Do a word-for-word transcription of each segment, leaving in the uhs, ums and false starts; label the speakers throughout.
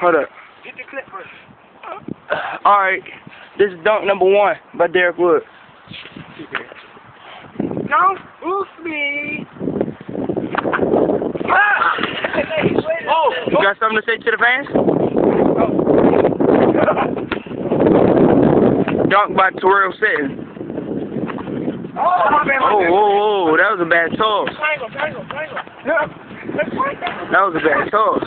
Speaker 1: Hold up.
Speaker 2: Get the clip first.
Speaker 1: Alright. This is dunk number one by Derek Wood.
Speaker 2: Don't boost me. Ah! Oh,
Speaker 1: You got something to say to the fans? Dunk by Terrell Sitton.
Speaker 2: Oh, my bad, my
Speaker 1: Oh,
Speaker 2: bad.
Speaker 1: oh, oh, that was a bad toss.
Speaker 2: Triangle, triangle, triangle.
Speaker 1: That was a bad toss.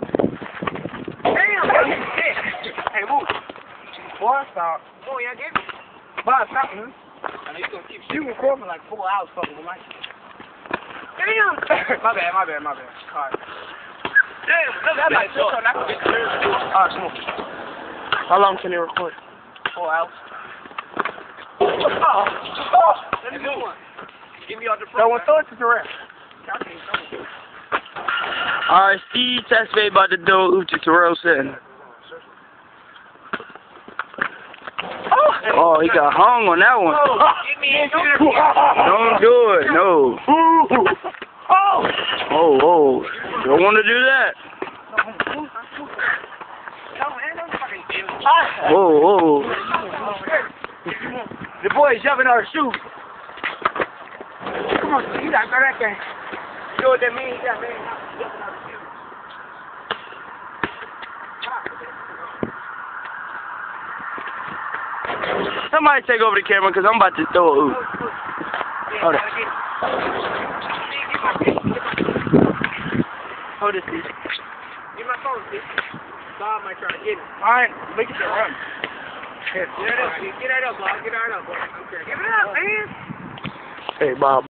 Speaker 2: Damn. Hey, move. Boy, stop. Oh, yeah, get me. Boy, stop, man. I know you gonna keep shooting for me like four hours fucking with my shit. Damn. My bad, my bad, my bad. Alright. Damn, that's like so. Alright, come on.
Speaker 1: How long can you record?
Speaker 2: Four hours. Oh, oh. Let me do one. Give me all the front.
Speaker 1: That one throw it to Terrell. Alright, Steve Tasfay about to do to Terrell Sitton. Oh, he got hung on that one.
Speaker 2: Get me in.
Speaker 1: Don't do it, no.
Speaker 2: Oh!
Speaker 1: Oh, oh. Don't want to do that. Whoa, whoa.
Speaker 2: The boy's jumping our shoes. Come on, you got that thing. You know what that means? That means jumping our shoes.
Speaker 1: Somebody take over the camera because I'm about to throw a oop. Hold on. Hold it, Steve.
Speaker 2: Get my phone, Steve. Bob might try to get it.
Speaker 1: Alright, make it run.
Speaker 2: Get that up, Steve. Get that up, Bob. Get that up, boy. Give it up, man.
Speaker 1: Hey, Bob.